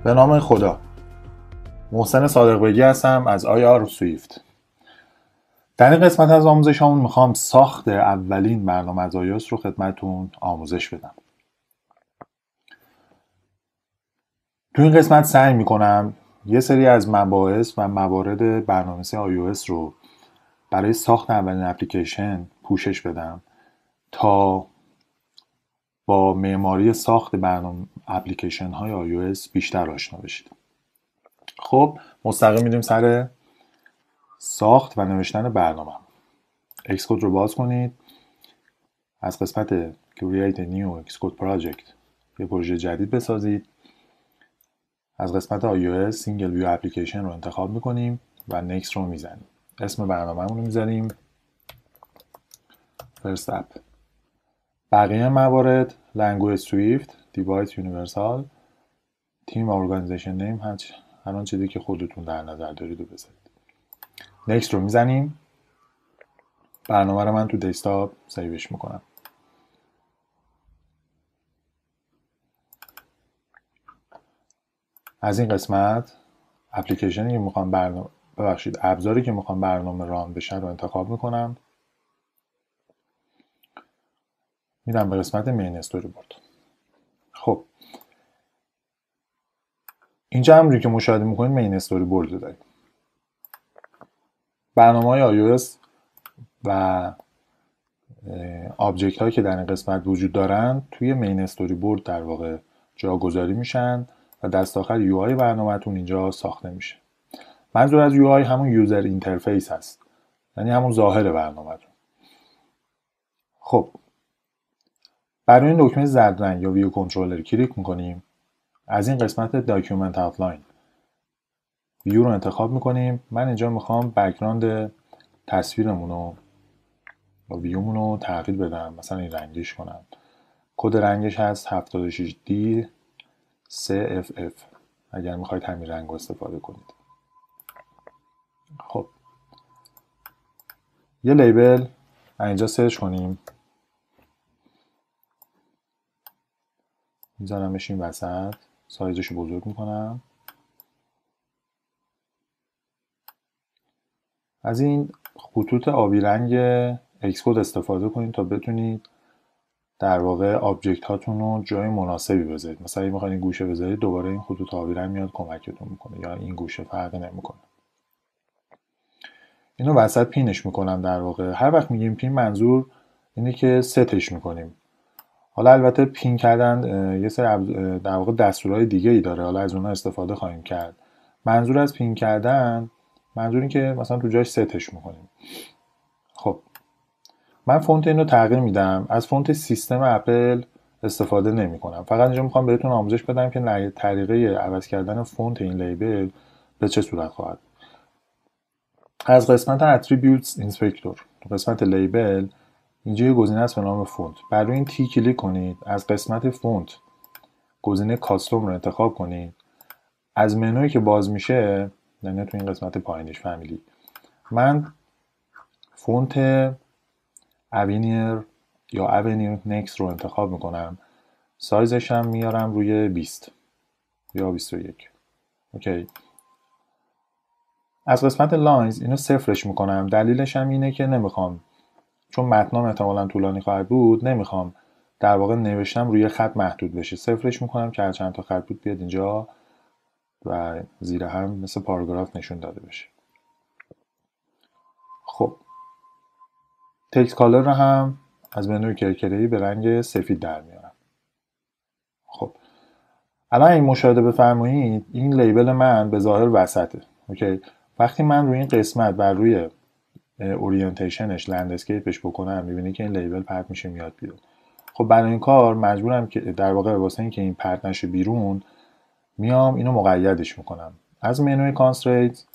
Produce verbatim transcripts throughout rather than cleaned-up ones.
به نام خدا. محسن صادق‌بگی هستم از آی آر سویفت. در این قسمت از آموزشمون میخوام ساخت اولین برنامه از آیوس رو خدمتتون آموزش بدم. تو این قسمت سعی میکنم یه سری از مباحث و موارد برنامه‌نویسی iOS رو برای ساخت اولین اپلیکیشن پوشش بدم تا با معماری ساخت برنامه اپلیکیشن های iOS بیشتر آشنا بشید. خب مستقیم میریم سر ساخت و نوشتن برنامه. Xcode رو باز کنید. از قسمت Create a new Xcode project یه پروژه جدید بسازید. از قسمت iOS Single View Application رو انتخاب میکنیم و Next رو میزنیم. اسم برنامه‌مون رو میذاریم First App. بقیه موارد Language Swift, Device Universal, Team Organization Name هر آن چیزی که خودتون در نظر دارید رو بذارید. Next رو میزنیم. برنامه رو من تو دسکتاپ سیوش میکنم. از این قسمت اپلیکیشنی که میخوام برنامه ببخشید ابزاری که میخوام برنامه ران بشه رو انتخاب میکنم. میرم به قسمت مین استوری بورد. خب اینجا همونجوری که مشاهده میکنید مین استوری بورد رو داریم. برنامه‌های iOS و آبجکت هایی که در این قسمت وجود دارن توی مین استوری بورد در واقع جاگذاری میشن و دست آخر یو آی برنامه‌تون اینجا ساخته میشه. منظور از یو آی همون یوزر اینترفیس هست، یعنی همون ظاهر برنامه‌تون. خب برای این دکمه زرد رنگ یا ویو کنترلر کلیک میکنیم. از این قسمت داکیومنت آوتلاین ویو رو انتخاب میکنیم. من اینجا میخوام بک‌گراند تصویرمون رو و ویومون رو تغییر بدم، مثلا این رنگیش کنم. کد رنگش هست هفتاد و شش دی سه اف اف اگر میخواید همین رنگ رو استفاده کنید. خب یه لیبل اینجا سرچ کنیم، میذارمش این وسط، سایزش رو بزرگ میکنم. از این خطوط آبی رنگ Xcode استفاده کنید تا بتونید در واقع آبجکت هاتون رو جای مناسبی بذارید. مثلا اگه میخواید این گوشه بذارید دوباره این خطوط آبی رنگ میاد کمکتون میکنه، یا این گوشه فرقی نمیکنه. اینو وسط پینش میکنم. در واقع هر وقت میگیم پین منظور اینه که ستش میکنیم. حالا البته پین کردن یه سری در واقع دستورهای دیگه ای داره، حالا از اونها استفاده خواهیم کرد. منظور از پین کردن منظور این که مثلا تو جاش ستش میکنیم. خب من فونت اینو تغییر میدم. از فونت سیستم اپل استفاده نمی کنم. فقط اینجا میخوام بهتون آموزش بدم که طریقه عوض کردن فونت این لیبل به چه صورت خواهد. از قسمت Attributes Inspector تو قسمت لیبل اینجا یه گزینه هست به نام فونت. بر روی این تی کلیک کنید. از قسمت فونت گزینه کاستوم رو انتخاب کنید. از منویی که باز میشه، یعنی تو این قسمت پایینش فامیلی، من فونت اونیر یا اونیر نکست رو انتخاب میکنم. سایزش هم میارم روی بیست یا بیست و یک. اوکی. از قسمت لاینز اینو صفرش میکنم. دلیلش هم اینه که نمیخوام، چون متنام احتمالاً طولانی خواهد بود، نمیخوام در واقع نوشتم روی خط محدود بشه. صفرش میکنم که هر چند تا خط بود بیاد اینجا و زیر هم مثل پاراگراف نشون داده بشه. خب تکست کالر رو هم از منوی کرکره‌ای به رنگ سفید در میارم. خب الان این مشاهده بفرمایید این لیبل من به ظاهر وسطه. اوکی. وقتی من روی این قسمت بر روی اورینتیشنش لندسکیپش بکنم میبینی که این لیبل پرت میشه میاد بیرون. خب برای این کار مجبورم که در واقع واسه این که این پرت نشه بیرون میام اینو مقیدش میکنم. از منوی کانستریت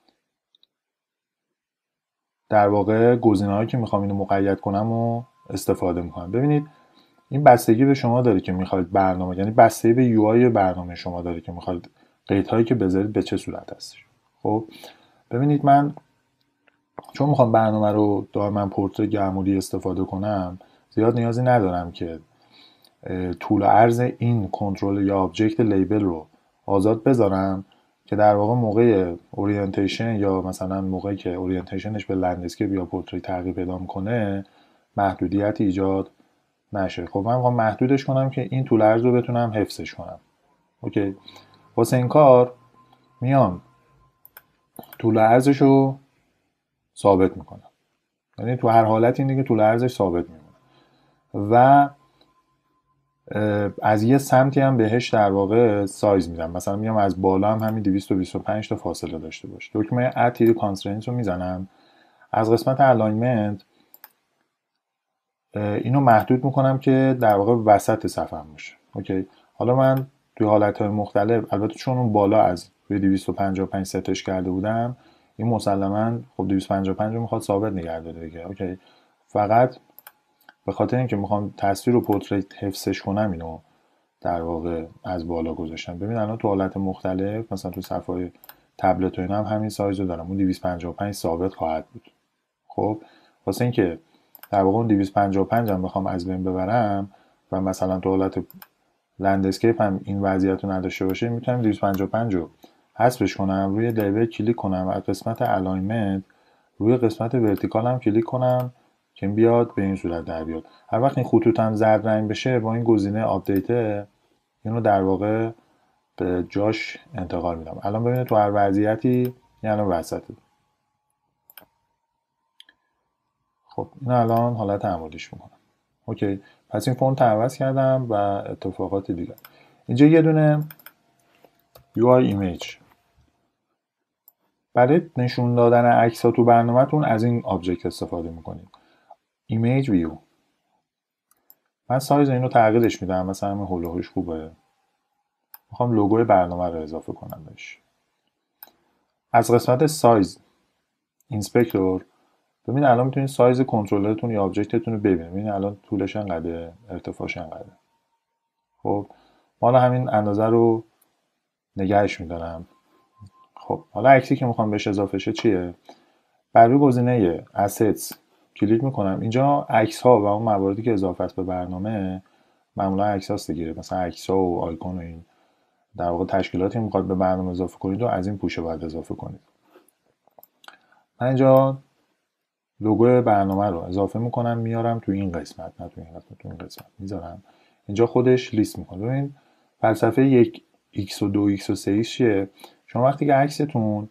در واقع گزینه‌هایی که میخوام اینو مقید کنم و استفاده میکنم. ببینید این بستگی به شما داره که میخواید برنامه، یعنی بستگی به یو آی برنامه شما داره که میخواید قیدهایی که بذارید به چه صورت هستش. خب ببینید من چون میخوام برنامه رو دائما پورتریت گمولی استفاده کنم، زیاد نیازی ندارم که طول و عرض این کنترل یا آبجکت لیبل رو آزاد بذارم که در واقع موقع اورینتیشن یا مثلا موقعی که اورینتیشنش به لندسکیپ یا پورتری تغییر پیدا کنه محدودیتی ایجاد نشه. خب من میخوام محدودش کنم که این طول عرض رو بتونم حفظش کنم. اوکی. واسه این کار میام طول عرضش رو ثابت میکنم، یعنی تو هر حالت اینه که طول عرضش ثابت میمونه و از یه سمتی هم بهش در واقع سایز میدم. مثلا میام از بالا هم همین دویست و بیست و پنج تا فاصله داشته باشه. دکمه اد تیری کانسترینت رو میزنم، از قسمت الاینمنت اینو محدود میکنم که در واقع وسط صفحه باشه. اوکی. حالا من توی حالتهای مختلف، البته چون اون بالا از روی دویست و پنجاه و پنج ستش کرده بودم، این مسلماً خب دویست و پنجاه و پنج رو میخواد ثابت نگه داره دیگه. اوکی. فقط به خاطر اینکه میخوام تصویر و پورتریت حفظش کنم اینو در واقع از بالا گذاشتم. ببین الان تو حالت مختلف مثلا تو صفحه تبلت و اینا هم همین سایز رو دارم، اون دویست و پنجاه و پنج ثابت خواهد بود. خب واسه اینکه در واقع اون دویست و پنجاه و پنج هم بخوام از بین ببرم و مثلا تو حالت لندسکیپ هم این وضعیت رو نداشته باشه، میتونم دویست و پنجاه و پنج رو حذفش کنم، روی لیبل کلیک کنم و قسمت الاینمنت روی قسمت ورتیکال هم کلیک کنم که بیاد به این صورت در بیاد. هر وقت این خطوط هم زرد رنگ بشه با این گزینه آپدیت اینو در واقع به جاش انتقال میدم. الان ببینید تو هر وضعیتی یعنی وسطه. خب این الان حالت عمودیش میکنم. اوکی. پس این فونت عوض کردم و اتفاقات دیگه. اینجا یه دونه یو آی ایمیج برای نشون دادن عکس ها تو برنامه‌تون از این آبجکت استفاده میکنید. ایمیج ویو. من سایز اینو تغییرش میدم، مثلا همین هولوهوش خوبه. میخوام لوگوی برنامه رو اضافه کنم بهش. از قسمت سایز اینسپکتور ببین الان میتونید سایز کنترلرتون یا آبجکتتون رو ببینید. ببین الان طولش انقدره، ارتفاعش انقدره. خب حالا همین اندازه رو نگهش میدارم. خب حالا عکسی که میخوام بهش اضافه شه چیه؟ بر روی گزینه assets کلیک میکنم. اینجا عکس ها و اون مواردی که اضافه است به برنامه معمولا عکس هاست دیگه، مثلا عکس ها و آیکون و این در واقع تشکیلاتی میخواد به برنامه اضافه کنید و از این پوشه باید اضافه کنید. من اینجا لوگو برنامه رو اضافه میکنم میارم تو این قسمت، نه تو این قسمت، تو این قسمت میذارم. اینجا خودش لیست میکنه. ببین فلسفه یک ایکس و دو ایکس و سه ایکس چیه؟ شما وقتی که عکستون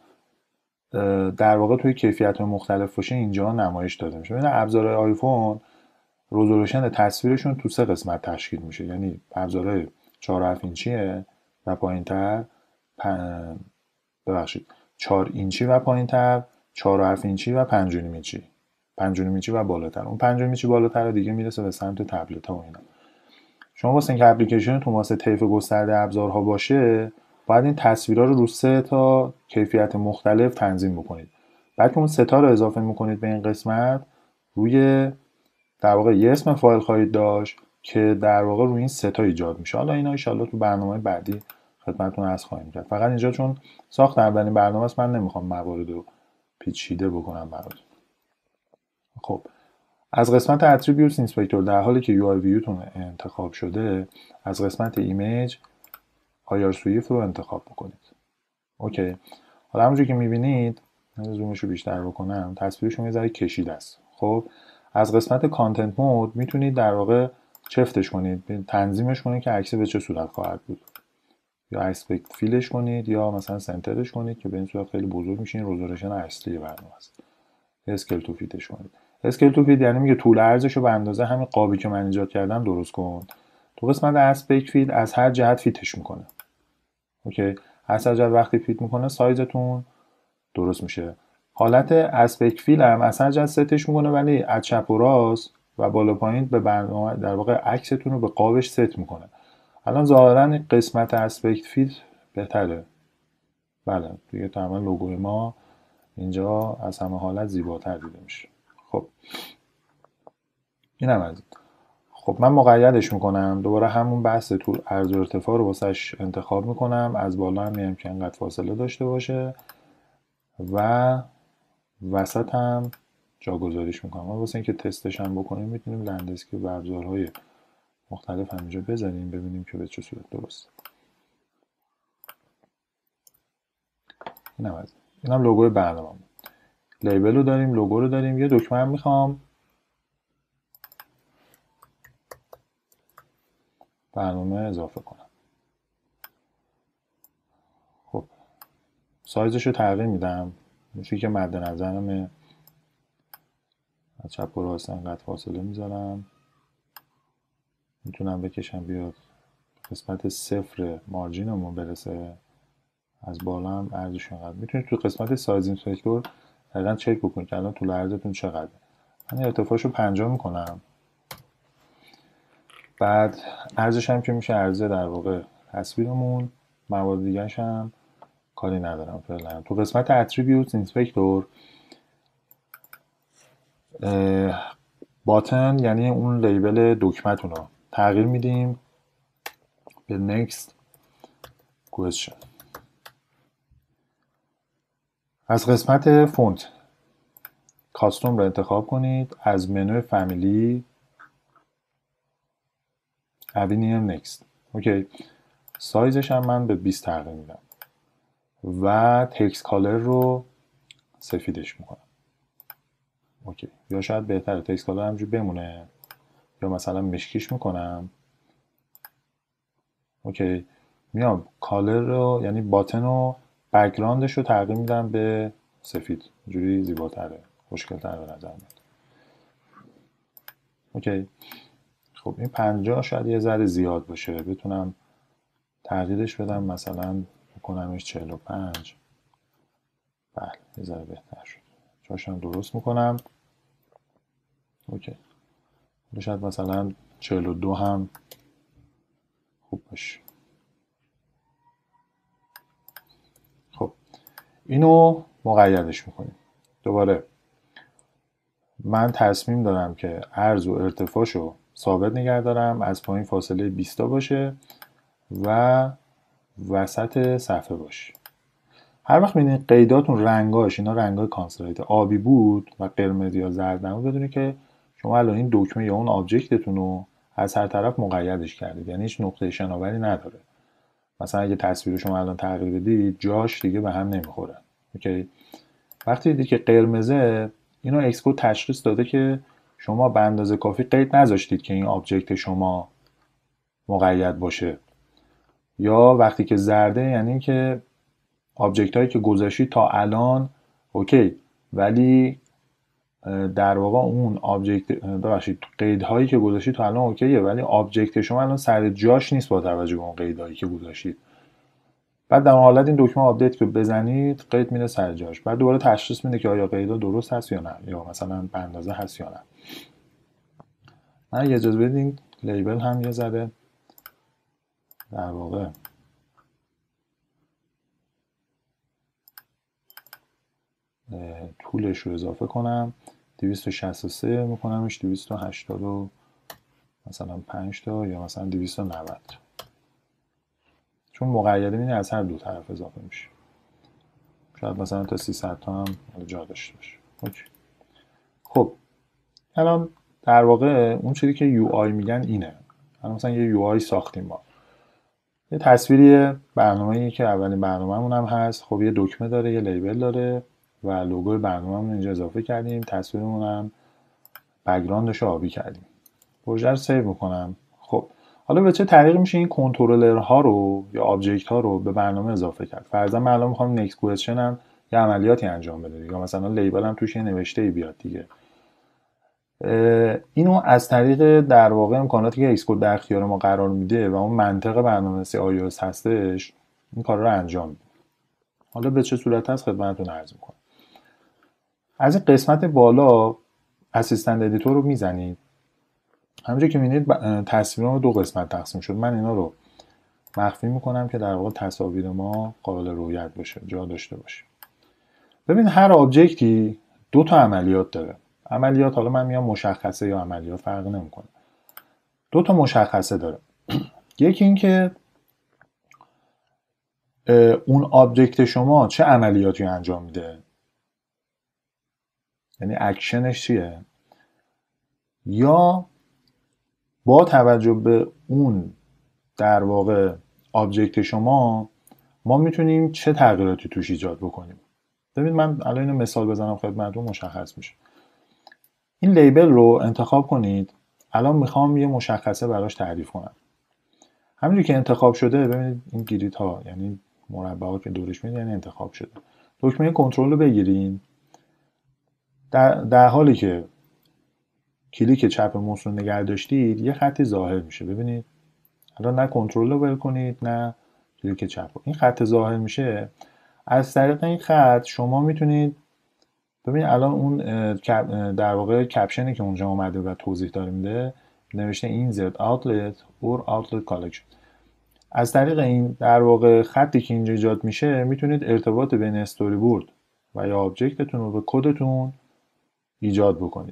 در واقع توی کیفیت مختلف باشه اینجا نمایش داده میشه. ببین ابزارهای آیفون رزولوشن تصویرشون تو سه قسمت تشکیل میشه، یعنی ابزارهای چهار و هفت اینچیه و پایینتر، ببخشید چهار اینچی و پایینتر، چهار و هفت اینچی و پنج و نیم اینچی، پنج و نیم اینچی و بالاتر. اون پنج و نیم اینچی بالاتر دیگه میرسه به سمت تبلت ها و اینا. شما واسه اینکه اپلیکیشنتون واسه طیف گسترده ابزارها باشه باید این تصویرها رو رو سه تا کیفیت مختلف تنظیم بکنید. بعد که اون سه تا رو اضافه میکنید به این قسمت، روی در واقع یه اسم فایل خواهید داشت که در واقع روی این سه تا ایجاد میشه. حالا اینا ان شاءالله تو برنامه بعدی خدمتتون عرض خواهیم کرد. فقط اینجا چون ساخت اولین برنامه است من نمیخوام موارد رو پیچیده بکنم براتون. خب از قسمت اتریبیوتس اینسپکتور در حالی که یو آی ویوتون انتخاب شده از قسمت ایمیج آیار سویفت رو انتخاب بکنید. اوکی. حالا همونجوری که میبینید من زومش رو بیشتر بکنم تصویرشون یه ذره کشیده است. خب از قسمت کانتنت مود میتونید در واقع چفتش کنید، تنظیمش کنید که عکس به چه صورت خواهد بود، یا اسپکت فیلش کنید یا مثلا سنترش کنید که به این صورت خیلی بزرگ میشه. این رزولوشن اصلی برنامه است. اسکیل تو فیتش کنید. اسکیل تو فیت یعنی میگه طول عرضش رو به اندازه همین قابی که من ایجاد کردم درست کن. تو قسمت اسپکت فیت از هر جهت فیتش میکنه. اوکی. از هر جهت وقتی فیت میکنه سایزتون درست میشه. حالت اسپکت فیل هم از هر جهت ستش میکنه ولی از چپ و راست و بالا پایین به برنامه در واقع عکستون رو به قابش ست میکنه. الان ظاهرا قسمت اسپکت فیل بهتره. بله دیگه تمام لوگوی ما اینجا از همه حالت زیباتر دیده میشه. خب اینم از این. خب من مقیدش میکنم، دوباره همون بحث طول عرض و ارتفاع رو واسش انتخاب میکنم. از بالا هم میگم که انقدر فاصله داشته باشه و وسط هم جاگذاریش میکنم. واسه اینکه تستش هم بکنیم میتونیم لندسکیپ و ابزارهای مختلف همینجا بزنیم ببینیم که به چه صورت درست. اینم از اینم لوگوی برنامه. لیبل رو داریم، لوگو رو داریم، یه دکمه هم میخوام برنامه اضافه کنم. خب سایزش رو تغییر میدم، میشه که مد نظرمه. از چپ و راست انقدر فاصله میذارم، میتونم بکشم بیاد قسمت صفر مارجینمون برسه، از بالا هم ارزش انقدر. میتونید تو قسمت سایز اینسپکتور دقیقا چک بکنید که الان طول عرضتون چقدر. من ارتفاعش رو پنجاه میکنم، بعد ارزش هم که میشه ارزه در واقع تصویرمون. موارد دیگرش هم کاری ندارم فعلا. تو قسمت اتریبیوت اینسپکتور باتن یعنی اون لیبل دکمتون رو تغییر میدیم به next question. از قسمت فونت کاستوم رو انتخاب کنید، از منوی فامیلی اوینیم نکست. اوکی، سایزش هم من به بیست تغییر میدم و تکست کالر رو سفیدش میکنم. اوکی، یا شاید بهتره تکست کالر همجوری بمونه، یا مثلا مشکیش میکنم. اوکی، میام کالر رو یعنی باتن رو بک‌گراندش رو تغییر میدم به سفید، اینجوری زیباتره، خوشگل‌تر به نظر میاد. اوکی، خب این پنجاه شاید یه ذره زیاد باشه، بتونم تغییرش بدم، مثلا بکنمش چهل و پنج. بله یه ذره بهتر شد، جاشم درست میکنم. اوکی، شاید مثلا چهل و دو هم خوب باشه. خب اینو مقیدش میکنیم. دوباره من تصمیم دارم که عرض و ارتفاعشو ثابت نگه دارم، از پایین فاصله بیست تا باشه و وسط صفحه باشه. هر وقت ببینید قیداتون رنگاش، اینا رنگای کانسلریت آبی بود و قرمز یا زرد نمود، بدونید که شما الان این دکمه یا اون آبجکتتون رو از هر طرف مقیدش کردید، یعنی هیچ نقطه شناوری نداره. مثلا اگه تصویر شما الان تغییر بدید جاش دیگه به هم نمیخوره. اوکی، وقتی دیدید که قرمزه، اینو اکسکود تشخیص داده که شما به اندازه کافی قید نذاشتید که این آبجکت شما مقید باشه. یا وقتی که زرده یعنی که آبجکت هایی که گذاشتید تا الان اوکی، ولی در واقع اون آبجکت ببخشید قیدهایی که گذاشتید تا الان اوکیه، ولی آبجکت شما الان سر جاش نیست با توجه به اون قیدهایی که گذاشتید. بعد در اون حالت این دکمه آپدیت که بزنید قید میره سر جاش، بعد دوباره تشخیص میده که آیا قیدا درست هست یا نه، یا مثلا به اندازه هست یا نه. من اگه اجازه بدین لیبل هم یه ذره در واقع طولش رو اضافه کنم، دویست و شصت و سه میکنمش دویست و هشتاد و مثلا پنج تا یا مثلا دویست و نود، چون مقیده این از هر دو طرف اضافه میشه. شاید مثلا تا سیصد تا هم جا داشته باشه. اوکی. خب الان در واقع اون چیزی که یو آی میگن اینه. الان مثلا یه یو آی ساختیم ما، یه تصویری برنامه‌ای که اولین برنامه‌مون هم هست. خب یه دکمه داره، یه لیبل داره و لوگوی برنامه‌مون اینجا اضافه کردیم، تصویرمون هم بک‌گراندش رو آبی کردیم. پروژه رو سیو میکنم. خب حالا به چه طریقی میشه این کنترلرها رو یا آبجکت ها رو به برنامه اضافه کرد؟ فرضاً من الان میخوام نکست کوئسچن هم یه عملیاتی انجام بده، یا مثلا لیبل هم توش یه نوشته‌ای بیاد دیگه. اینو از طریق در واقع امکاناتی که اکسکود در اختیار ما قرار میده و اون منطق برنامه‌نویسی آی او اس هستش این کار رو انجام میده. حالا به چه صورت هست خدمتتون عرض میکنم. از این قسمت بالا اسیستنت ادیتور رو میزنید. همونجوری که میبینید تصویرم دو قسمت تقسیم شد. من اینا رو مخفی میکنم که در واقع تصاویر ما قابل رؤیت باشه، جا داشته باشه. ببین هر آبجکتی دو تا عملیات داره. عملیات حالا من میام مشخصه یا عملیات فرق نمیکنه. دو تا مشخصه داره. یکی این که اون آبجکت شما چه عملیاتی انجام میده، یعنی اکشنش چیه، یا با توجه به اون در واقع آبجکت شما ما میتونیم چه تغییراتی توش ایجاد بکنیم. ببینید من الان اینو مثال بزنم خدمتتون مشخص میشه. این لیبل رو انتخاب کنید. الان میخوام یه مشخصه براش تعریف کنم. همینجوری که انتخاب شده ببینید این گریت ها یعنی مربعات که دورش میاد یعنی انتخاب شده. دکمه کنترل رو بگیرین. در, در حالی که کلیک چپ موس رو نگه داشتید یه خطی ظاهر میشه. ببینید الان نه کنترل رو ول کنید نه کلیک چپ رو. این خط ظاهر میشه. از طریق این خط شما میتونید ببینید الان اون در واقع کپشنی که اونجا اومده و توضیح داره میده نوشته این زد outlet or outlet collection. از طریق این در واقع خطی که اینجا ایجاد میشه میتونید ارتباط بین استوری بورد و یا آبجکتتون رو به کدتون ایجاد بکنید.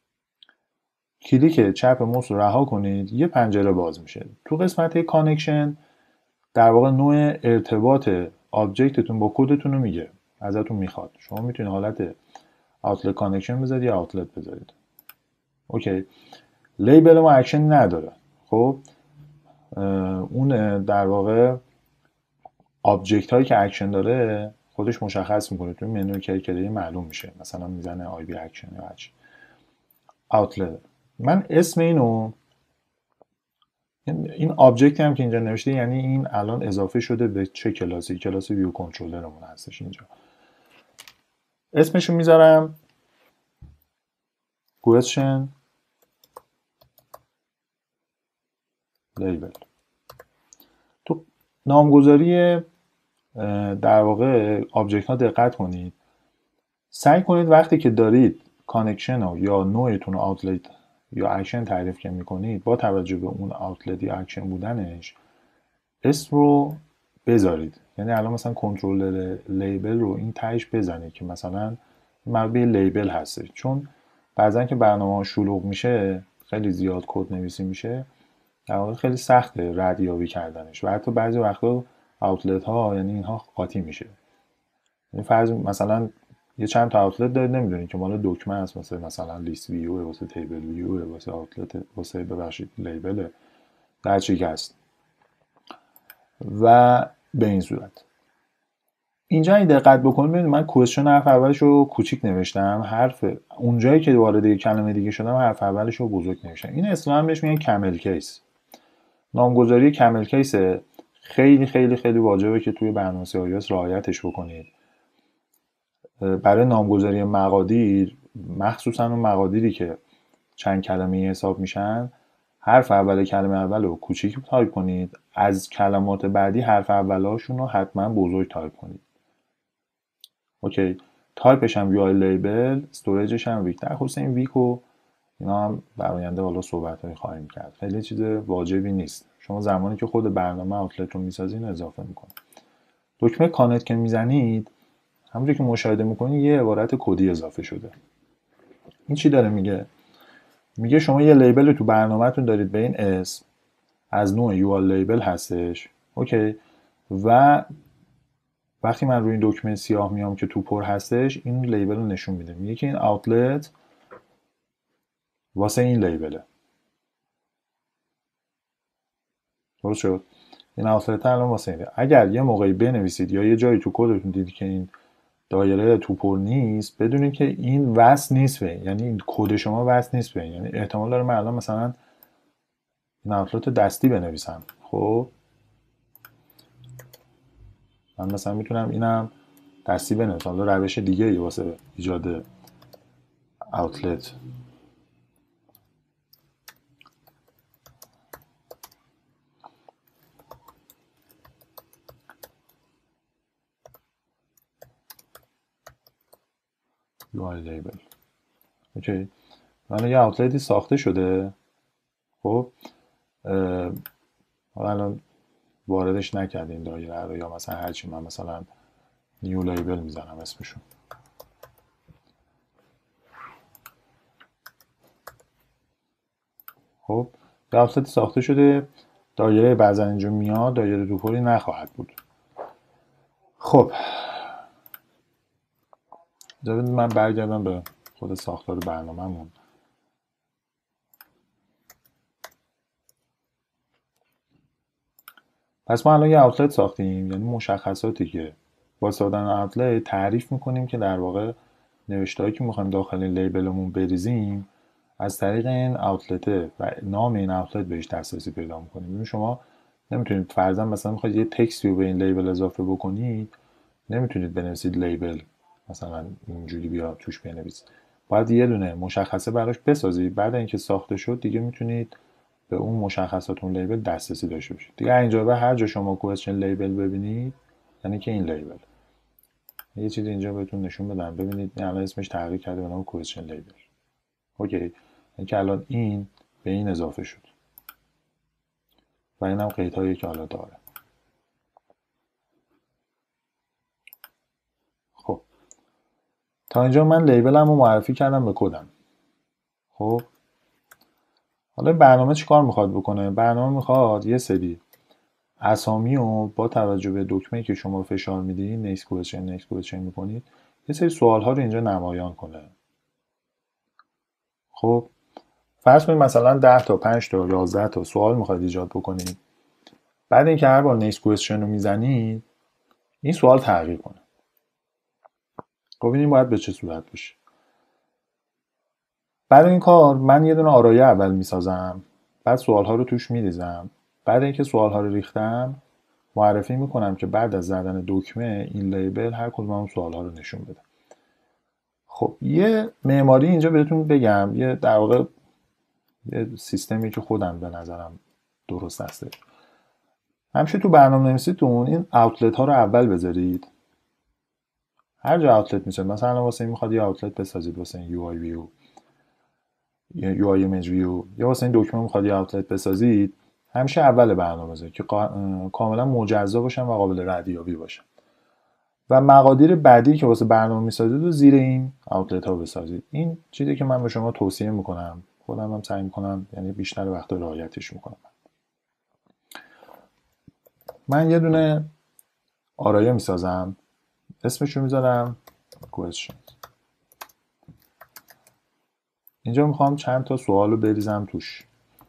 کلیک چپ موس رو رها کنید یه پنجره باز میشه. تو قسمت کانکشن در واقع نوع ارتباط آبجکتتون با کدتون رو میگه، ازتون میخواد. شما میتونید حالت outlet connection بذارید یا outlet بذارید. اوکی. لیبل ما اکشن نداره. خب اون در واقع آبجکت هایی که اکشن داره خودش مشخص میکنه. تو منوی کرکری معلوم میشه. مثلا میزنه آی بی اکشن یا هرچی. outlet. من اسم اینو این آبجکت هم که اینجا نوشته یعنی این الان اضافه شده به چه کلاسی؟ کلاس ویو کنترلرمون هستش اینجا. اسمشو میذارم question label. تو نامگذاری در واقع آبجکت ها دقت کنید. سعی کنید وقتی که دارید کانکشن یا نوعتون آوتلت یا اکشن تعریف که میکنید با توجه به اون آوتلت یا اکشن بودنش اسم رو بذارید. یعنی الان مثلا کنترلر لیبل رو این تهش بزنید که مثلا مربوط به لیبل هستش. چون بعضا که برنامه شلوغ میشه خیلی زیاد کد نویسی میشه در واقع خیلی سخته ردیابی کردنش و حتی بعضی وقتا آوتلت ها یعنی اینها قاطی میشه. یعنی فرض مثلا یه چند تا آوتلت دارید نمیدونید که مال دکمه است، مثلا مثلا لیست ویو واسه تیبل ویو واسه آوتلت واسه ببخشید لیبل در چی هست و به این صورت. اینجا این دقت بکنید ببینید من کوئسچن حرف اولش رو کوچیک نوشتم، حرف اونجایی که وارد یک کلمه دیگه شدم حرف اولش رو بزرگ نوشتم. این اصطلاحاً بهش میگن کمل کیس. نامگذاری کمل کیس خیلی خیلی خیلی واجبه که توی برنامه‌نویسی iOS رعایتش بکنید. برای نامگذاری مقادیر مخصوصا اون مقادیری که چند کلمه‌ای حساب میشن حرف اول کلمه اول رو کوچیک تایپ کنید، از کلمات بعدی حرف اولاشون رو حتما بزرگ تایپ کنید. اوکی. تایپش هم وی لیبل، استوریجش هم ویک. در خصوص این ویکو اینا هم در آینده حالا صحبت‌های خواهیم کرد. خیلی چیز واجبی نیست. شما زمانی که خود برنامه آوتلت رو می‌سازید اضافه می‌کنید. دکمه کانکت که میزنید همونجوری که مشاهده می‌کنید یه عبارت کدی اضافه شده. این چی داره میگه؟ میگه شما یه لیبل تو برنامه‌تون دارید به این اسم، از نوع یو آر لیبل هستش. اوکی. و وقتی من روی این دکمه سیاه میام که تو پر هستش این لیبل رو نشون میده. میگه که این آوتلت واسه این لیبله. درست شد؟ این آوتلت الان واسه اینه. اگر یه موقعی بنویسید یا یه جایی تو کدتون دیدید که این دایره تو پر نیست بدونید که این وصل نیست به این. یعنی این کد شما وصل نیست به این. یعنی احتمال داره من الان مثلا این آوتلت دستی بنویسم. خب من مثلا میتونم اینم دستی بنویسم. حالا روش دیگه ای واسه ایجاد آوتلت یو آر لیبل. اوکی. من یه آوتلتی ساخته شده. خب الان واردش نکردیم دایره رو یا مثلا هرچی من مثلا نیو لیبل میزنم اسمشون. خب یه آوتلت ساخته شده، دایره بعضا اینجا میاد، دایره دوپری نخواهد بود. خب بذارید من برگردم به خود ساختار برنامه‌مون. پس ما الان یه آوتلت ساختیم، یعنی مشخصاتی که با ساختن آوتلت تعریف میکنیم که در واقع نوشته‌هایی که میخوایم داخل لیبلمون بریزیم از طریق این آوتلت و نام این آوتلت بهش دسترسی پیدا میکنیم. ببین شما نمیتونید فرضاً مثلا میخواید یه تکستی رو به این لیبل اضافه بکنید، نمیتونید بنویسید لیبل مثلا اینجوری بیا توش بنویسید، باید یه دونه مشخصه براش بسازید. بعد اینکه ساخته شد دیگه میتونید به اون مشخصات اون لیبل دسترسی داشته باشید. دیگه اینجا به هر جا شما کوئسچن لیبل ببینید یعنی که این لیبل. یه چیزی اینجا بهتون نشون بدم، ببینید این الان اسمش تغییر کرده به نام کوئسچن لیبل. اوکی، این که الان این به این اضافه شد و اینم قیدهایی که حالا داره. خب تا اینجا من لیبلم رو معرفی کردم به کدم. خب حالا برنامه چی کار میخواد بکنه؟ برنامه میخواد یه سری اسامی رو با توجه به دکمه‌ای که شما فشار میدید نیکست کوئسچن نیکست کوئسچن میکنید یه سری سوال ها رو اینجا نمایان کنه. خب فرض کنید مثلا ده تا پنج تا یازده تا سوال میخواید ایجاد بکنید. بعد اینکه هر بار نیکست کوئسچن رو میزنید این سوال تغییر کنه. خب این باید به چه صورت بشه؟ بعد این کار من یه دونه آرایه اول میسازم، بعد سوال ها رو توش میریزم. بعد اینکه سوال ها رو ریختم معرفی میکنم که بعد از زدن دکمه این لیبل هر کدوم اون سوال ها رو نشون بده. خب یه معماری اینجا بهتون بگم، یه در واقع یه سیستمی که خودم به نظرم درست هسته. همیشه تو برنامه نویسیتون این اوتلت ها رو اول بذارید. هر جا اوتلت میشه، مثلا واسه این میخواد یه اوتلت بسازید واسه این یو آی ویو یا یو آی ایمیج ویو، یا واسه این دکمه میخواد یه اوتلت بسازید، همیشه اول برنامه بذارید که کاملا مجزا باشن و قابل ردیابی باشن و مقادیر بعدی که واسه برنامه میسازید رو زیر این اوتلت ها بسازید. این چیزی که من به شما توصیه میکنم، خودم هم سعی میکنم یعنی بیشتر وقت رعایتش میکنم. من یه دونه آرایه میسازم، اسمش رو میذارم question. اینجا میخوام چند تا سوال رو بریزم توش.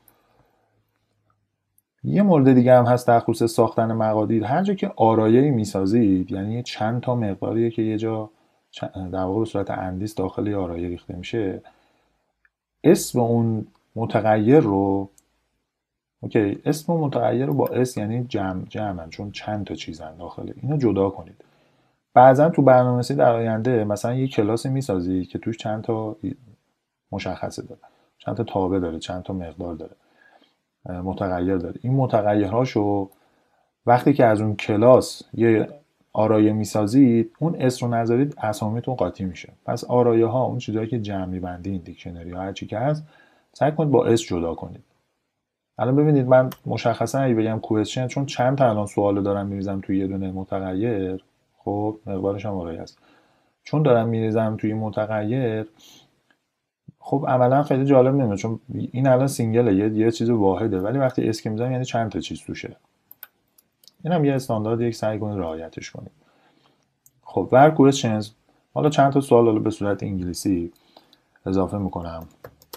یه مورد دیگه هم هست در خصوص ساختن مقادیر. هر جا که آرایه‌ای میسازید یعنی چند تا مقداریه که یه جا در واقع به صورت اندیس داخل آرایه ریخته میشه، اسم اون متغیر رو اوکی اسم متغیر رو با اس یعنی جمع جمعن چون چند تا چیزن داخل، اینو جدا کنید. بعضا تو برنامه‌نویسی در آینده مثلا یه کلاسی میسازید که توش چند تا مشخصه داره، چند تا تابع داره، چند تا مقدار داره، متغیر داره. این متغیرهاشو وقتی که از اون کلاس یه آرایه میسازید اون اسم رو نذارید اسامیتون قاطی میشه. پس آرایه ها اون چیزایی که جمع می‌بندین دیکشنری ها هر چی که هست سعی کنید با اس جدا کنید. الان ببینید من مشخصا اگه بگم کوئسچن چون چند تا الان سوالو دارم میریزم توی یه دونه متغیر، خب مقدارش هم آرایه است، چون دارم میریزم توی متغیر خب عملا خیلی جالب نمیاد چون این الان سینگله یه یه چیز واحده، ولی وقتی اسم میذارم یعنی چند تا چیز توشه. اینم یه استاندارد یک سعی کنید رعایتش کنید. خب ور کوئسچنز حالا چند تا سوال حالا به صورت انگلیسی اضافه میکنم.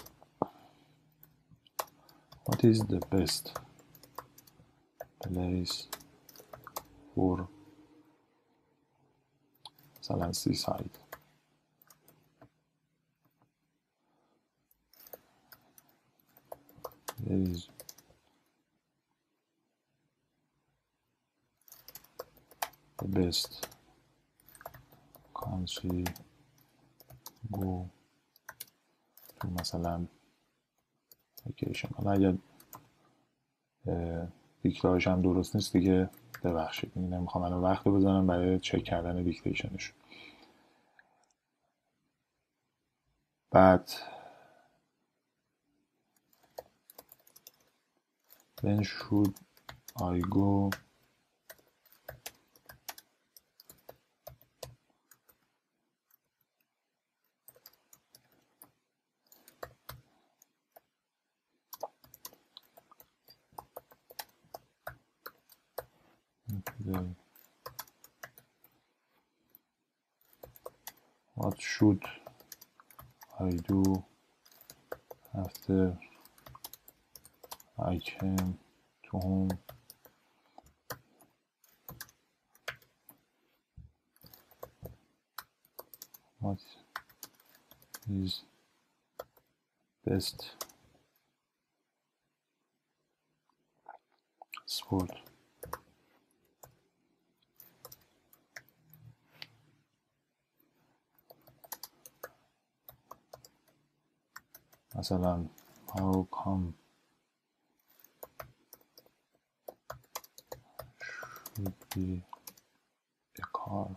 What is the best place for مثلا seaside؟ There is the best country go to مثلا vacation. حالا اگر دیکتارش هم درست نیست دیگه ببخشید، این نمیخوام الان وقت رو بذارم برای چک کردن دیکتیشنش. بعد when should I go the what should I do after I came to home what is best sport. مثلا how come should be a car.